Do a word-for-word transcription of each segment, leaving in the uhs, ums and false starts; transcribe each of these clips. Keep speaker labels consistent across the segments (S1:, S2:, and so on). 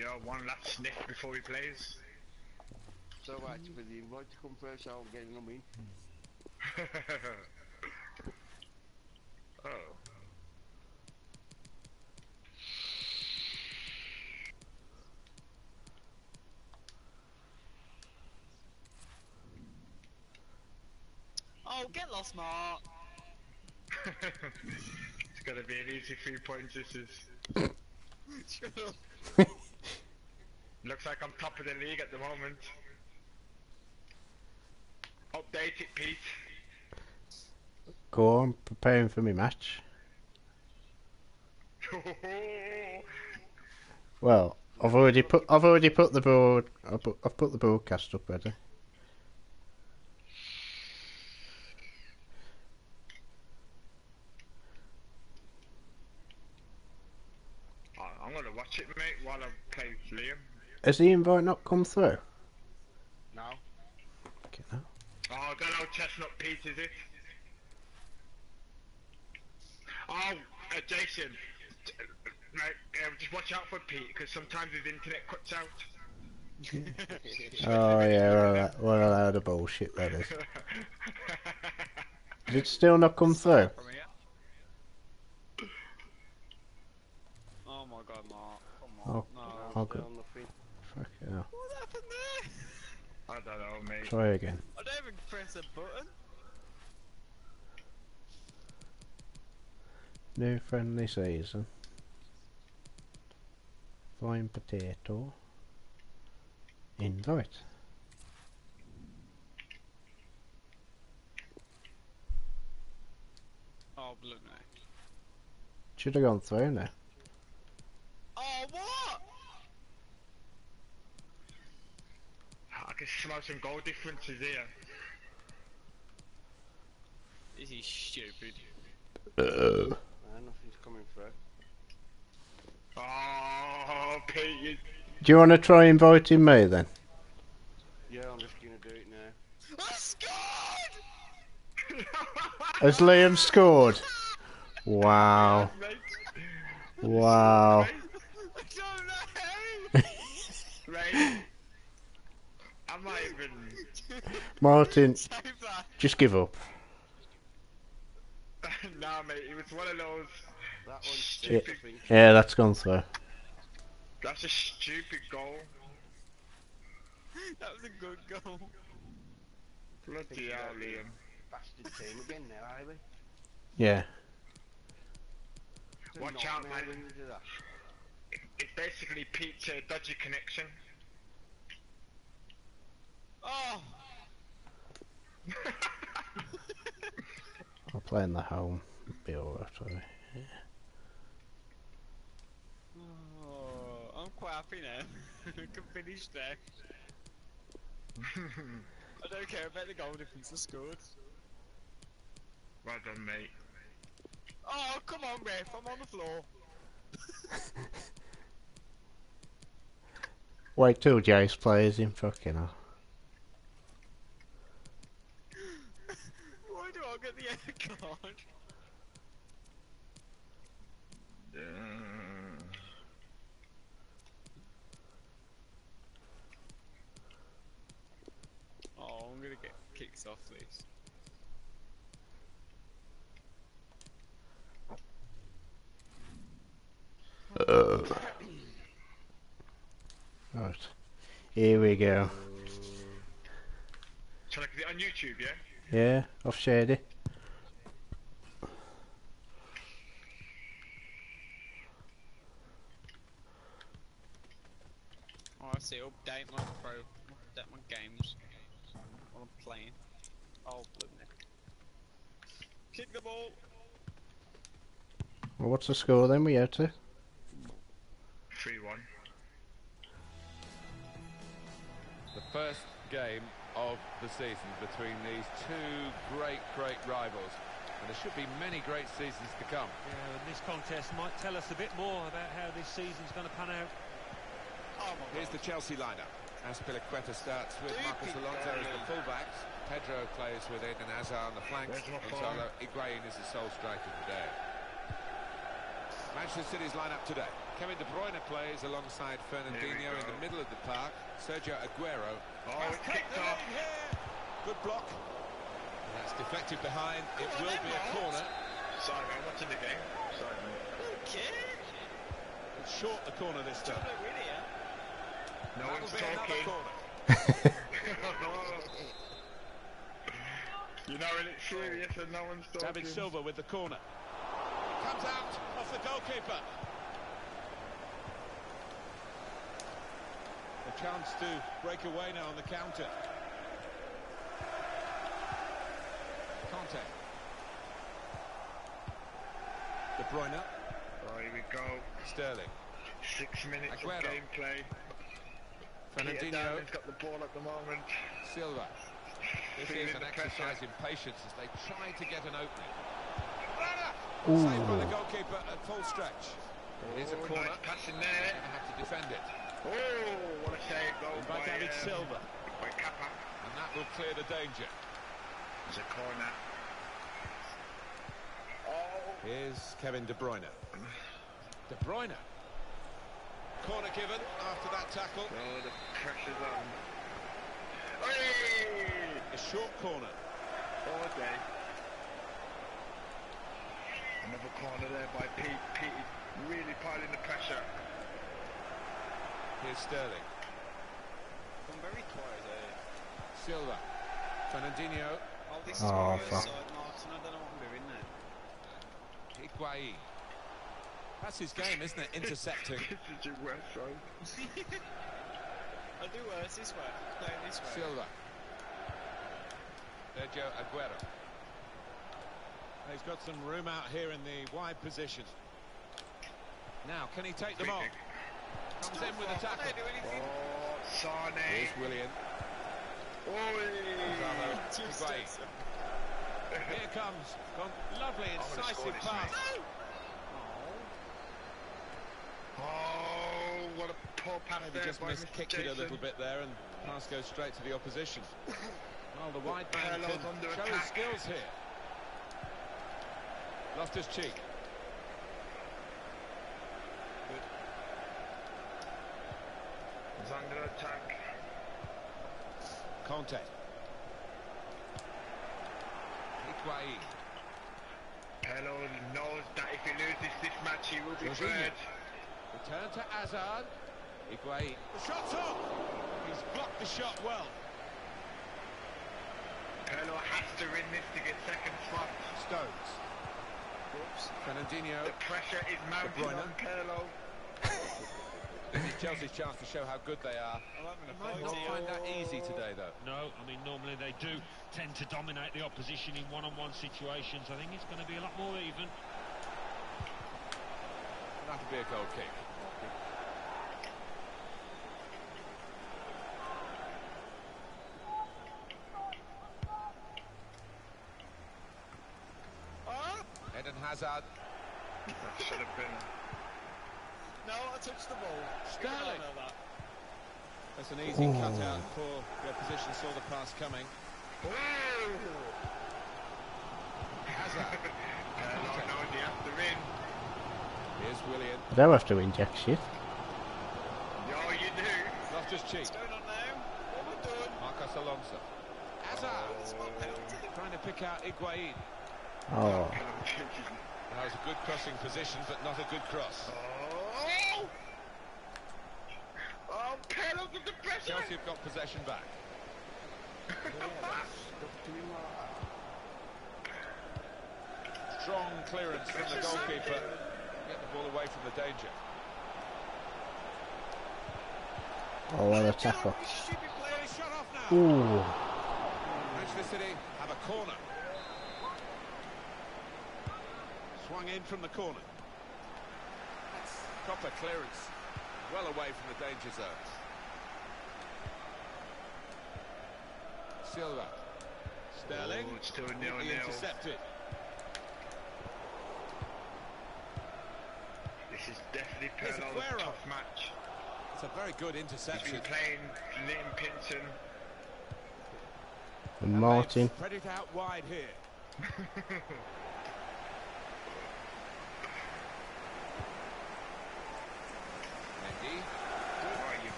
S1: Yeah, one last sniff before he plays.
S2: So actually, the invite to come first, I'll get them in.
S1: Oh.
S3: Oh, get lost, Mark.
S1: It's gonna be an easy three points. This is.
S3: Shut up.
S1: Looks like I'm top of the league at the moment. Update it, Pete.
S4: Go on, preparing for my match. Well, I've already put I've already put the broad I've put, I've put the broadcast up ready.
S1: I'm gonna watch it, mate, while I play Liam.
S4: Has the invite not come through?
S2: No.
S4: Okay, no.
S1: Oh, good old Chestnut Pete, is it? Oh, uh, Jason, mate, uh, just watch out for Pete, because sometimes his internet cuts out.
S4: Oh yeah, well, that, what a load of bullshit that is. Did it still not come through?
S3: Oh my god, Mark. Come on.
S4: Oh,
S3: No.
S4: oh good. Fuck hell.
S3: What happened there?
S1: I don't know, mate.
S4: Try again.
S3: I don't even press a button.
S4: New friendly season. Flying potato. Invite.
S3: Oh, blue no.
S4: Should have gone through now.
S3: Oh, what?
S1: I can smell some goal differences here.
S3: This is stupid.
S4: Uh.
S2: Uh, nothing's coming through.
S1: Oh, Pete, you...
S4: Do you want to try inviting me then?
S2: Yeah, I'm just gonna do it now.
S3: I scored!
S4: Has Liam scored? Wow. Wow.
S3: I don't know.
S1: Right. I'm not even...
S4: Martin,
S3: Save that.
S4: just give up.
S1: Nah, mate, it was one of those...
S2: That one's
S4: Yeah,
S2: stupid, I think.
S4: yeah, that's gone through.
S1: That's a stupid goal.
S3: That was a good goal.
S1: Bloody hell, Liam.
S2: Bastard team again now, are we?
S4: Yeah.
S2: It's a
S1: Watch out,
S2: nightmare
S1: man.
S2: when you do that.
S1: It's basically Pete's uh, dodgy connection.
S3: Oh!
S4: I'll play in the home. Be alright, really.
S3: Oh, I'm quite happy now. I can finish there. I don't care about the goal difference I scored.
S1: Well done, mate.
S3: Oh, come on, ref, I'm on the floor.
S4: Wait till Jace plays him, fucking hell.
S3: Why do I get the air card?
S1: Uh...
S3: Oh, I'm gonna get kicked off this.
S4: Uh. Right. Here we go.
S1: Shall I get it on YouTube, yeah?
S4: Yeah, I've shared it.
S3: Oh, I see, update my pro, update my games while I'm playing. Oh, bloody heck. Kick the ball!
S4: Well, what's the score then we had to?
S1: three one.
S5: The first game of the season between these two great, great rivals. And there should be many great seasons to come.
S6: Yeah, and this contest might tell us a bit more about how this season's going to pan out.
S3: Oh my
S5: Here's
S3: god.
S5: the Chelsea lineup. Aspilicueta starts with Marcus Alonso as the fullbacks. Pedro plays with Eden Hazard on the flanks.
S1: Where's my
S5: Gonzalo
S1: phone?
S5: Higuain is the sole striker today. Manchester City's lineup today. Kevin De Bruyne plays alongside Fernandinho in the middle of the park. Sergio Aguero.
S1: Oh, it's kicked off.
S5: Good block. And that's deflected behind. It
S3: Come on
S5: will
S3: then,
S5: be a
S3: Mark.
S5: corner.
S1: Sorry, man, watching the game. Sorry, mate.
S3: Okay.
S5: It's short the corner this time.
S3: Don't really, yeah?
S1: No
S5: That'll
S1: one's
S5: be another
S1: talking.
S5: corner.
S1: You know when it's serious and no one's talking.
S5: David Silva with the corner. It comes out off the goalkeeper. A chance to break away now on the counter. Conte. De Bruyne.
S1: Oh, here we go.
S5: Sterling.
S1: Six minutes
S5: Aguero.
S1: of gameplay. Peter
S5: Fernandinho.
S1: Downing's got the ball at the moment.
S5: Silva. This
S1: Feeling
S5: is an
S1: the
S5: exercise
S1: pressure.
S5: in patience as they try to get an opening.
S4: Ooh.
S5: Saved by the goalkeeper at full stretch. It is a
S1: Oh,
S5: corner.
S1: nice passing there.
S5: Gonna have to defend it.
S1: Oh, what a save goal
S5: By
S1: by,
S5: David
S1: um,
S5: Silva.
S1: by Kappa.
S5: And that will clear the danger.
S1: It's a corner. Oh,
S5: Here's Kevin De Bruyne. De Bruyne. Corner given after that tackle.
S1: oh, the pressure's on. Hey!
S5: A short corner.
S1: Oh, okay. Another corner there by Pete. Pete is really piling the pressure.
S5: Here's Sterling.
S3: I'm very quiet there.
S5: Silva. Fernandinho.
S3: Oh, this is
S4: Oh,
S3: my
S4: fuck.
S3: side, Martin. I don't know what I'm doing there.
S5: Higuain. That's his game, isn't it? Intercepting.
S1: This is your worst side.
S3: I'll do worse this way. Playing this way.
S5: Silva. Sergio Aguero. He's got some room out here in the wide position. Now, can he take them on? Comes in with a
S3: I
S5: tackle.
S3: don't do anything.
S1: Oh, Sane.
S5: Here's Willian.
S1: Oh,
S5: Gonzalo
S3: Two
S5: Higuain.
S3: steps.
S5: Here comes. Gone. Lovely,
S1: gonna
S5: incisive
S1: score this,
S5: pass.
S1: mate. Oh, what a poor pass
S5: Maybe
S1: there
S5: just
S1: by
S5: missed
S1: Mister
S5: kicked it a little
S1: Jason.
S5: bit there, and pass goes straight to the opposition. Well, the wide man
S1: Carlo's
S5: can
S1: under
S5: show his
S1: attack.
S5: skills here. Loftus-Cheek.
S1: He's under attack.
S5: Conte. Higuain.
S1: Carlo knows that if he loses this match, he will be
S5: Jorginho.
S1: third.
S5: Return to Hazard. Higuain. The shot's on! He's blocked the shot well.
S1: Carlo has to win this to get second spot.
S5: Stones.
S3: Whoops.
S5: Fernandinho.
S1: The pressure is mounting
S5: Bruyne.
S1: on Carlo.
S5: This is Chelsea's chance to show how good they are.
S3: I'm having a
S5: Might
S3: fight
S5: not
S3: here.
S5: find that easy today, though.
S6: No, I mean, normally they do tend to dominate the opposition in one-on-one situations. I think it's going to be a lot more even.
S5: That'll be a goal kick.
S3: Ah!
S5: Eden Hazard.
S1: That should have been.
S3: No, I touched the ball.
S5: Sterling.
S3: Good on that.
S5: That's an easy
S4: Ooh.
S5: cutout before the opposition saw the pass coming.
S1: Oh!
S5: Hazard.
S1: Carlo knows he has to win.
S5: Here's Willian.
S4: I don't have to inject shit.
S1: Yo, you do.
S5: Loftus-Cheek.
S3: What's going on now? What we doing?
S5: Marcos Alonso. Hazard.
S3: It's not penalty.
S5: Trying to pick out Higuain.
S4: Oh,
S5: That was a good crossing position, but not a good cross.
S1: Oh! Oh, Carlo's under pressure.
S5: Chelsea have got possession back. Strong clearance from the goalkeeper. Get the ball away from the danger.
S4: oh, what a tackle.
S5: You stupid player, he's shot off now.
S4: Ooh,
S5: Manchester City have a corner. Swung in from the corner. Proper clearance. Well away from the danger zone. Silva. Sterling.
S1: Oh, it's still
S5: Neatly
S1: nil nil.
S5: intercepted.
S1: This is definitely
S5: Here's
S1: Carlo's
S5: Aguero.
S1: tough match.
S5: It's a very good
S1: He's
S5: interception.
S1: been playing Liam Pinson.
S4: and Martin.
S5: They've spread it out wide here.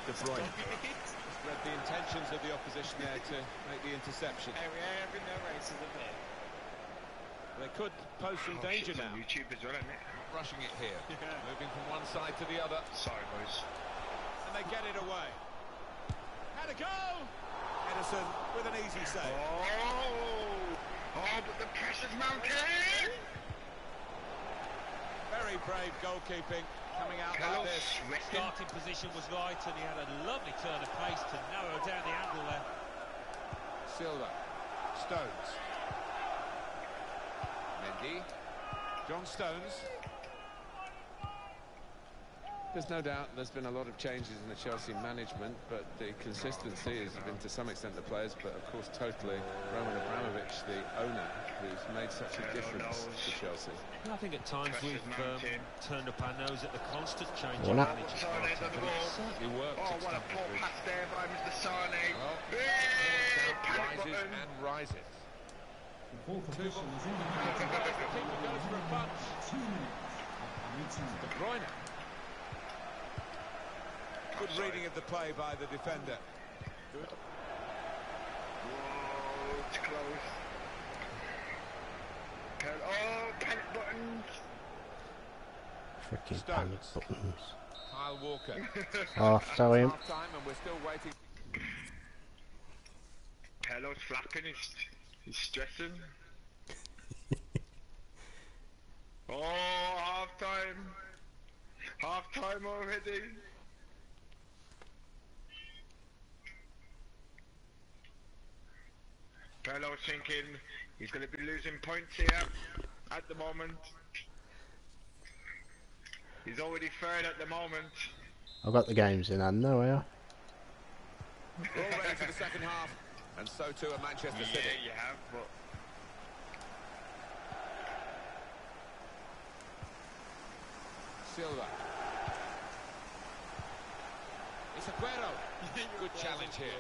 S5: De Bruyne. Read the intentions of the opposition there to make the interception.
S3: Every, every no races a bit.
S5: They could pose some
S1: Oh,
S5: danger
S1: shit's
S5: now.
S1: on YouTube as well, isn't it?
S5: Not rushing it here.
S3: Yeah.
S5: Moving from one side to the other.
S1: Sorry, boys.
S5: And they get it away. Had a go! Edison with an easy save.
S1: Oh! Oh, but the pressure's mounting!
S5: Very brave goalkeeping coming out
S1: Hello,
S5: like this.
S1: sweating.
S6: Starting position was right, and he had a lovely turn of pace to narrow down the angle there.
S5: Silva. Stones. Mendy. John Stones. There's no doubt there's been a lot of changes in the Chelsea management, but the consistency has been to some extent the players, but of course totally Roman Abramovich, the owner, who's made such a difference to Chelsea.
S6: I think at times
S1: Pressure's
S6: we've um,
S1: mounting.
S6: turned up our nose at the constant change
S4: Well,
S6: of
S4: that-
S6: managers.
S1: Sane's on the
S6: But it
S1: ball.
S6: certainly worked
S1: Oh,
S6: at
S1: what a
S6: Stamford
S1: poor
S6: Bridge.
S1: pass there by Mister Sane.
S5: Well,
S1: Hey, panic
S5: rises
S1: button.
S5: and rises.
S7: Ball position is in the
S5: The keeper goes for a punch.
S7: two minutes.
S5: De Bruyne. Good reading of the play by the defender. Good.
S1: Whoa, it's close. Pen- Oh, panic buttons.
S4: Freaking
S5: Stones.
S4: panic buttons.
S5: Kyle Walker.
S4: Oh, sorry.
S5: Half time and we're still waiting.
S1: Pelo's flapping, he's, he's stressing. Oh, half time. Half time already. Pelo's thinking he's going to be losing points here at the moment. He's already third at the moment.
S4: I've got the games in hand now, yeah.
S5: We're all ready for the second half, and so too are Manchester
S1: Yeah,
S5: City.
S1: you have, but
S5: Silva. It's Aguero. Good challenge here.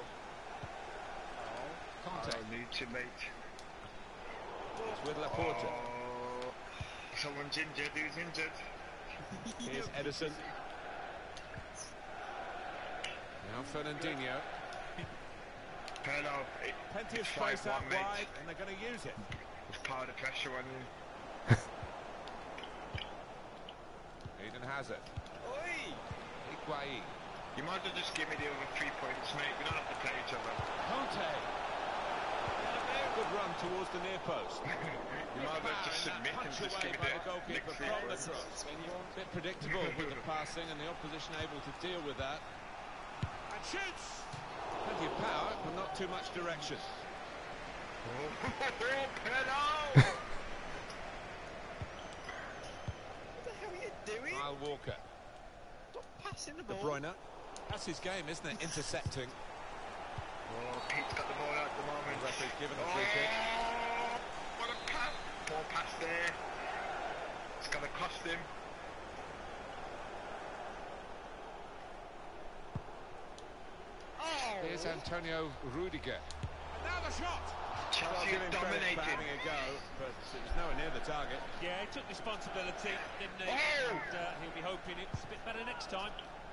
S1: I
S5: Conte.
S1: don't need to, mate.
S5: It's with Laporte.
S1: Oh, someone's injured. Who's injured?
S5: Here's Edison. Now Fernandinho.
S1: Pelo, it
S5: Plenty of
S1: Five
S5: space out
S1: one, mate.
S5: wide, and they're going to use it.
S1: was part of the pressure on you.
S5: Eden Hazard.
S3: Oi!
S5: Higuain.
S1: You might as well just give me the other three points, mate. We don't have to play each other.
S5: Conte. Good run towards the near post.
S1: You might as well just submit and
S5: Punch
S1: just
S5: away
S1: give me
S5: by
S1: the
S5: the goalkeeper
S1: next three
S5: from the
S1: points.
S5: cross. A bit predictable with the passing and the opposition able to deal with that. And shoots! Plenty of power, but not too much direction.
S1: Oh, Pelo!
S3: What the hell are you doing?
S5: Kyle Walker.
S3: Stop passing the
S5: De
S3: ball.
S5: Bruyne. That's his game, isn't it? Intercepting.
S1: Oh, Pete's got the ball at the moment.
S5: Referee's given a free kick.
S1: Oh, what a pass! Poor pass there. It's gonna cost him.
S3: Oh!
S5: Here's Antonio Rudiger. Now the shot! Well,
S1: Chelsea
S5: give him credit
S1: dominated.
S5: for having a go, but it was nowhere near the target.
S6: Yeah, he took responsibility, didn't he?
S1: Oh!
S6: And uh, he'll be hoping it's a bit better next time.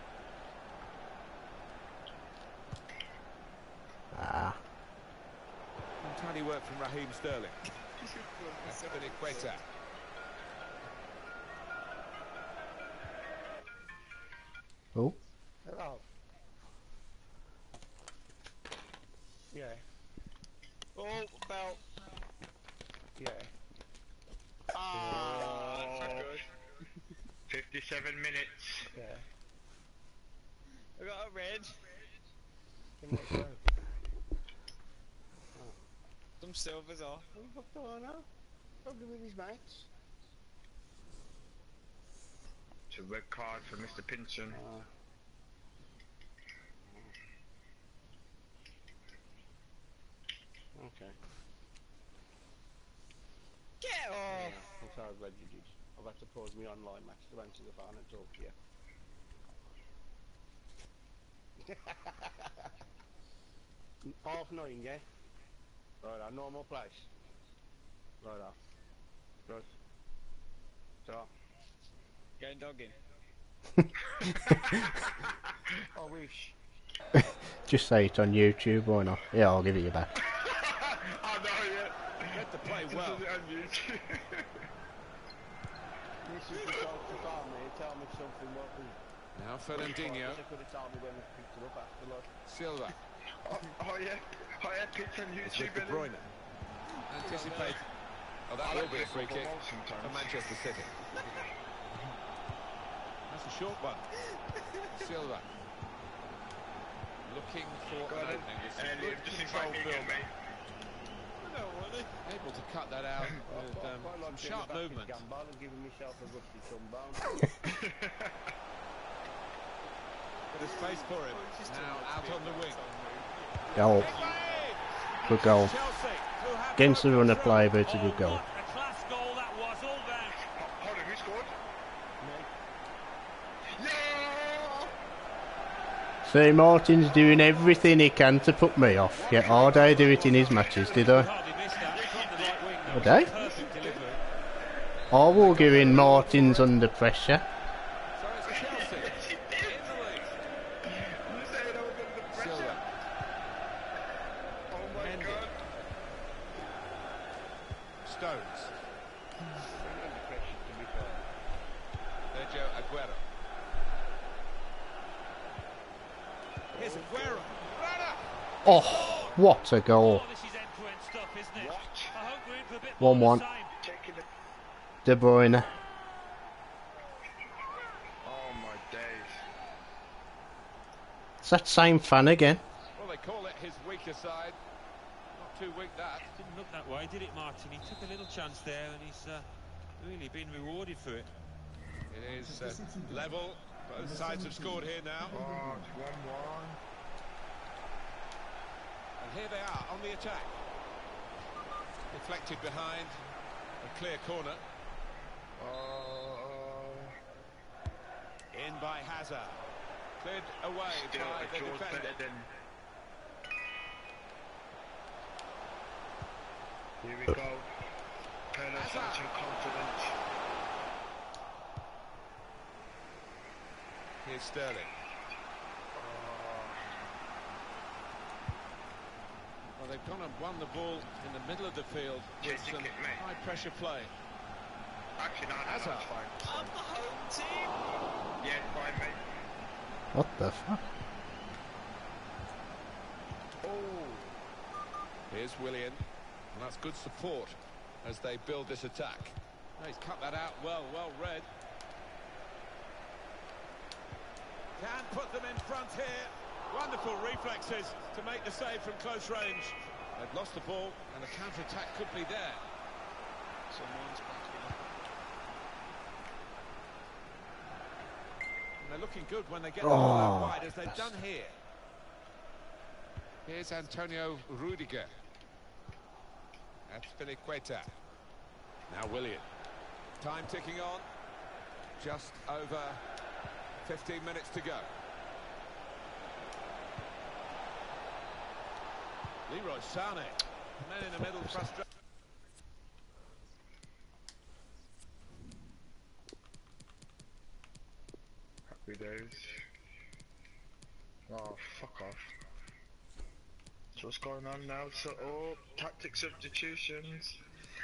S4: Ah.
S5: Untidy work from Raheem Sterling. Equator.
S4: Oh.
S2: Hello. Yeah,
S3: Oh, fell.
S2: yeah.
S3: Ah,
S1: Oh.
S3: that's not good.
S1: fifty-seven minutes.
S2: Yeah.
S3: I got a red.
S2: Give me a go.
S3: Some silvers off.
S2: What the fuck going on? Probably with his mates.
S1: It's a red card for Mister Pinson.
S2: Uh, okay.
S3: Get
S2: Yeah,
S3: off!
S2: I'm sorry, glad you did. I've had to pause my online match to answer the phone and talk to you. Half nine, yeah? Right, our normal place. Right off. Right. So,
S3: Going dogging.
S2: I wish.
S4: Just say it on YouTube, why not? Yeah, I'll give it you back.
S1: I know, yeah.
S5: Read the play
S1: Just
S5: well.
S1: does it on YouTube.
S2: This is the sort to tell me, tell me something what we...
S5: Now Fernandinho.
S2: They could have told me when we picked it up after like...
S5: Silva.
S1: Oh, oh yeah, oh yeah, picked on
S5: It's
S1: YouTube.
S5: with De
S1: Billy.
S5: Bruyne. Anticipate. Oh, that
S1: I
S5: will
S1: like
S5: be a
S1: this
S5: free
S1: one
S5: kick
S1: more sometimes.
S5: for Manchester City. That's a short one. Silva. Looking for
S1: Go
S5: an
S1: on,
S5: opening. It's a
S1: Elliot,
S5: good
S1: just
S5: control
S1: invite me again,
S5: build.
S1: mate.
S5: Able to cut that out with
S2: Quite-
S5: um,
S2: quite like
S5: some
S2: getting
S5: sharp
S2: back his
S5: movement.
S2: gambol and giving myself a rusty sundown.
S5: Got a space for him. Now out on the wing.
S4: Goal. Good goal.
S6: Chelsea, who have
S4: Against the
S6: broken
S4: run of
S6: through.
S4: play, but it's a good
S6: Oh,
S4: goal.
S6: what a class goal that was, all round.
S1: Ho- Hold on, who scored?
S2: Mate,
S1: Yeah!
S4: See, Martin's doing everything he can to put me off. Yet hard I do it in his matches, did I?
S6: Hardly missed that. From the right wing, that
S4: Did
S6: was
S4: I?
S6: a perfect delivery.
S4: I will give in Martin's under pressure.
S5: So it's Chelsea in the lead.
S1: You saying I was under the pressure?
S5: Silva.
S1: Oh my
S5: Mendy.
S1: god.
S5: Stones.
S2: under pressure to be fair.
S5: Sergio Aguero. Here's Aguero. Runner.
S4: Oh, what a goal.
S6: Oh, this is end-to-end stuff, isn't it?
S1: What?
S6: I hope we're in for a bit
S4: one
S6: more
S4: one.
S6: of the same.
S1: Taking the...
S4: De Bruyne.
S1: Oh my days.
S4: It's that same fan again.
S5: Well, they call it his weaker side. Not too weak, that.
S6: Didn't look that way, did it, Martin? He took a little chance there, and he's uh, really been rewarded for it.
S5: It is uh, level. Both sides have scored here now.
S1: Oh, it's one one.
S5: And here they are on the attack. Deflected behind a clear corner.
S1: Oh,
S5: In by Hazard. Cleared away
S1: still
S5: by
S1: a
S5: the
S1: draw's
S5: defender.
S1: better than... Here we go. Perlo starts in confidence.
S5: Here's Sterling. Well, they've gone and won the ball in the middle of the field with
S1: Changing
S5: some
S1: it, mate.
S5: high pressure play.
S1: Actually, no, no, no,
S5: Hazard.
S1: it's fine.
S6: I'm the home team.
S1: Yeah, fine, mate.
S4: What the fuck?
S5: Oh. Here's Willian. And that's good support as they build this attack. Oh, he's cut that out well, well read. Can put them in front here. Wonderful reflexes to make the save from close range. They've lost the ball and the counter-attack could be there.
S3: Someone's back in.
S5: And they're looking good when they get the ball out
S4: Oh,
S5: wide, as they've done here. Here's Antonio Rudiger. That's Filiqueta. Now Willian. Time ticking on. Just over fifteen minutes to go. Leroy Sané. Man in the middle, frustrated.
S1: Happy days. Oh, fuck off. So what's going on now? So, oh, tactic substitutions.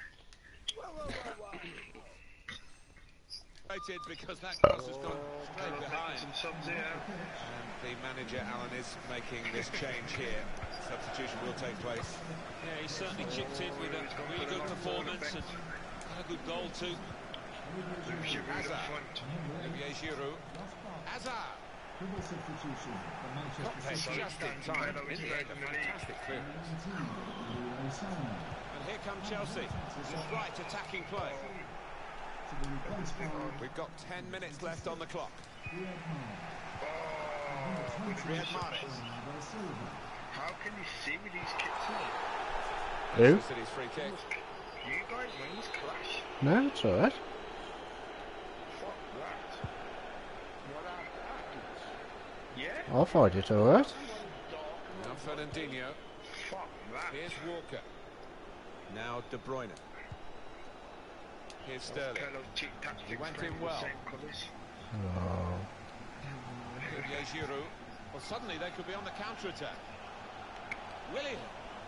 S5: Because that cross has gone
S1: Oh,
S5: straight
S1: Perlo's
S5: behind.
S1: making some subs here.
S5: And the manager, Alan, is making this change here. Substitution will take place.
S6: Yeah, he certainly chipped in with a really good performance and a good goal too.
S1: Giroud up
S5: Hazard.
S1: front.
S5: Olivier Giroud. Hazard.
S7: Double substitution for
S5: Got
S7: Manchester
S5: there
S7: City.
S5: just in time. In the end, a fantastic clearance.
S7: Leroy Sané
S5: And here come Chelsea. This is right attacking play.
S7: to be replaced by
S5: We've got ten minutes left on the clock.
S7: Riyad Mahrez.
S1: Oh,
S5: Riyad Mahrez.
S7: Bernardo Silva.
S1: how can you see with these kicks in?
S4: Who?
S5: Manchester City's free kick.
S1: You guys wings clash.
S4: No, it's alright.
S1: Fuck that.
S2: What happened?
S1: Yeah?
S4: I'll find it alright.
S5: Now Fernandinho.
S1: Fuck that.
S5: Here's Walker. Now De Bruyne. Here's Sterling.
S1: Perlo's cheap tactics
S5: He went
S1: playing
S5: in
S1: with the
S5: well.
S1: same colours.
S4: Oh.
S5: Olivier Giroud. Well, suddenly they could be on the counter-attack. Willian.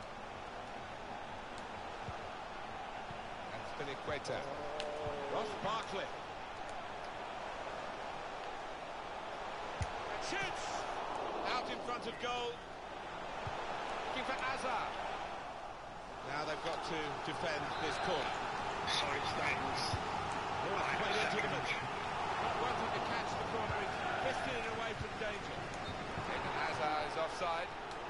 S5: And Spilicueta. Ross Barkley. Shoots! Out in front of goal. Looking for Azar. Now they've got to defend this corner.
S1: Sorry, Stanks.
S5: Played into the middle. Not wanting to catch the corner, he's fisting it away from danger. Eden Hazard is offside.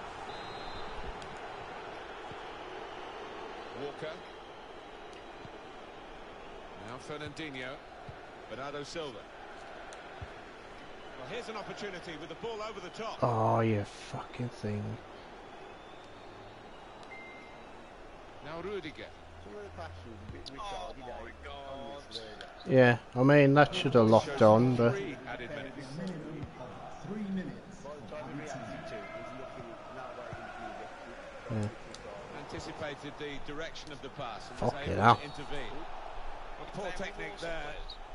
S5: Walker. Now Fernandinho. Bernardo Silva. Well, here's an opportunity with the ball over the top.
S4: Oh, you fucking thing.
S5: Now Rudiger.
S3: Oh my god.
S4: Yeah, I mean, that should have locked on, but...
S5: Three added minutes.
S7: Minimum of three minutes. Added time.
S4: Yeah.
S5: Anticipated the direction of the pass and was
S4: Fucking
S5: able
S4: hell.
S5: to intervene. Well, poor technique there.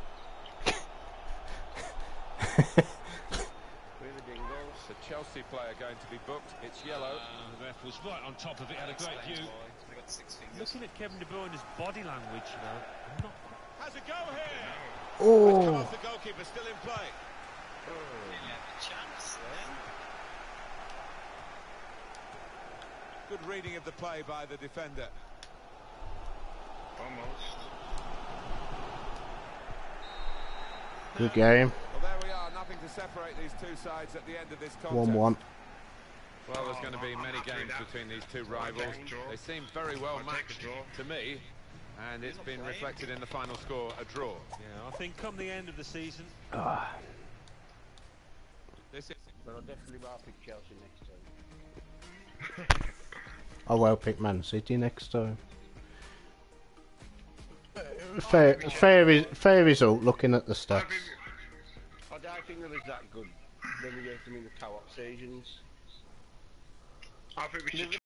S5: The Chelsea player going to be booked. It's yellow.
S6: Uh, the ref was right on top of it, had a great view. Looking at Kevin De Bruyne's body language, you know, I'm not
S5: Has a go here.
S4: Oh!
S5: Come off the goalkeeper, still in play.
S3: Chance then.
S5: Good reading of the play by the defender.
S1: Almost.
S4: Good game.
S5: Well, there we are. Nothing to separate these two sides at the end of this contest.
S4: one one.
S5: Well, there's going to be many games between these two rivals. They seem very well matched to me, and it's been reflected in the final score, a draw.
S6: Yeah, I think come the end of the season,
S4: Ah.
S5: This is
S2: But I'll definitely not pick Chelsea next time.
S4: I will pick Man City next time. Fair, fair, re- fair result looking at the stats.
S2: I don't think they was that good when we gave them in the co-op seasons.
S1: I think we should